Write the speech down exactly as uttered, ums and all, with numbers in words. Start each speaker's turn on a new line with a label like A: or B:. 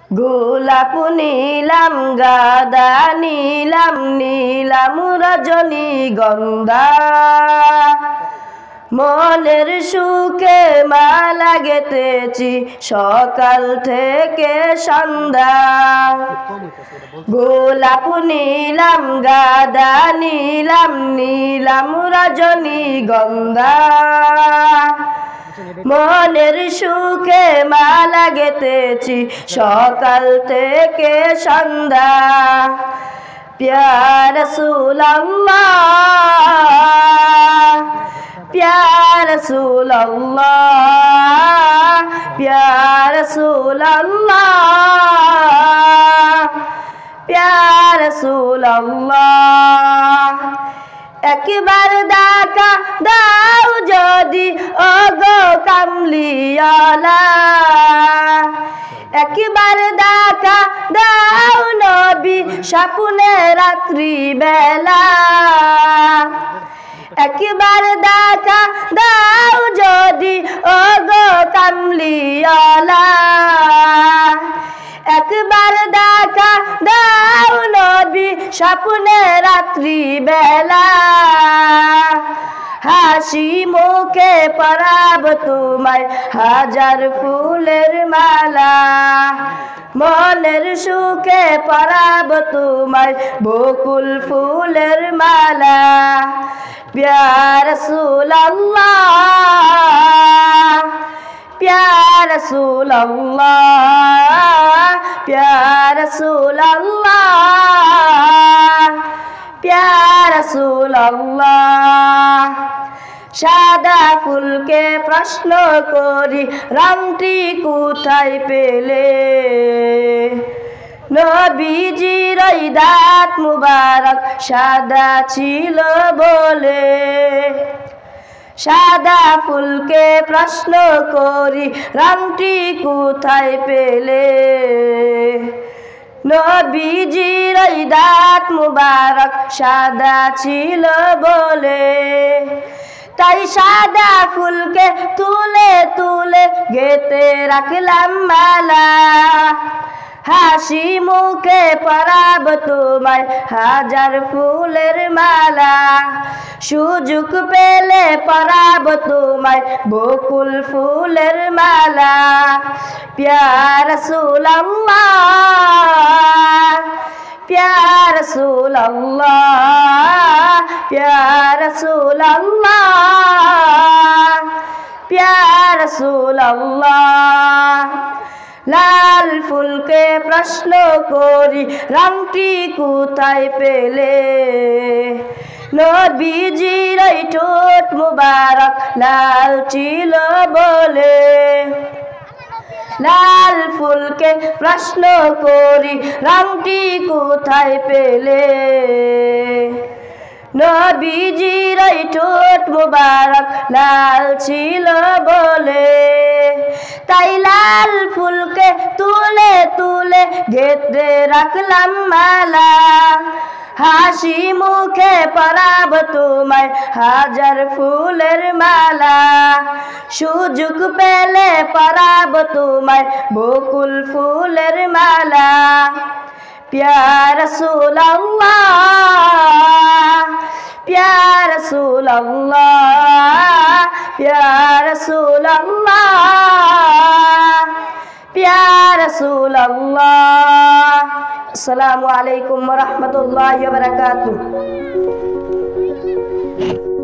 A: গোলাপ নীলাম গাদা নীলাম নীলাম রজনীগন্ধা মনের সুখে মালা গেঁথেছি সকাল থেকে সন্ধ্যা। গোলাপ নীলাম গাদা নীলাম নীলাম রজনীগন্ধা মনের সুখে মালা গেঁথেছি সকাল থেকে সন্ধ্যা। প্যার রাসূলুল্লাহ প্যার রাসূলুল্লাহ প্যার রাসূলুল্লাহ প্যার রাসূলুল্লাহ। একবার দেখা দাও যদি ওগো কামলিওয়ালা, একবার দেখা দাও নবী স্বপ্নে রাত্রি বেলা, একবার দেখা দাও যদি ওগো কামলিওয়ালা, একবার দেখা দাও নবী স্বপ্নে রাত্রি বেলা। হাসি মুখে পরাব তোমায় হাজার ফুলের মালা, মনের সুখে পরাব তোমায় বকুল ফুলের মালা। প্যার রাসূলুল্লাহ প্যার রাসূলুল্লাহ প্যার রাসূলুল্লাহ প্যার রাসূলুল্লাহ। সাদা ফুলকে প্রশ্ন করি রংটি কোথায় পেলে, নবীজির ওই দাঁত মুবারক সাদা ছিল বলে। সাদা ফুলকে প্রশ্ন করি রংটি কোথায় পেলে, নবীজির ওই দাঁত মুবারক সাদা ছিল বলে। তাই সাদা ফুলকে তুলে তুলে গেঁথে রাখলাম মালা, হাসি মুখে পরাব তোমায় হাজার ফুলের মালা। সুযোগ পেলে পরাব তোমায় বকুল ফুলের মালা। প্যার রাসূলুল্লাহ প্যার রাসূলুল্লাহ প্যার রাসূলুল্লাহ প্যার রাসূলুল্লাহ। লাল ফুলকে প্রশ্ন করি রংটি কোথায় পেলে, নবীজির ওই ঠোঁট মুবারক লাল ছিল বলে। লাল ফুলকে প্রশ্ন করি রংটি কোথায় পেলে, নবীজির ওই ঠোঁট মুবারক লাল ছিল বলে। তাই লাল ফুলকে তুলে তুলে গেঁথে রাখলাম মালা, হাসি মুখে পরাব তোমায় হাজার ফুলের মালা। সুযোগ পেলে পরাব তোমায় বকুল ফুলের মালা। প্যার রাসূলুল্লাহ প্যার রাসূলুল্লাহ প্যার রাসূলুল্লাহ প্যার রাসূলুল্লাহ। আসসালামু আলাইকুম ওয়া রাহমাতুল্লাহি ওয়া বারাকাতুহু।